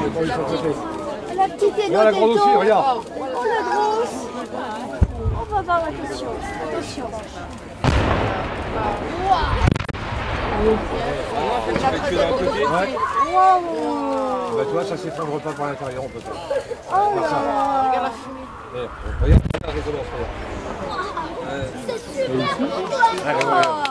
La petite est la grande aussi, regarde. Oh, la grosse. On va voir, attention. Attention. Bah tu vois, ça s'effondre pas par l'intérieur, on peut pas. Oh là là. Regarde la fumée. Regarde la résonance, regarde. C'est super.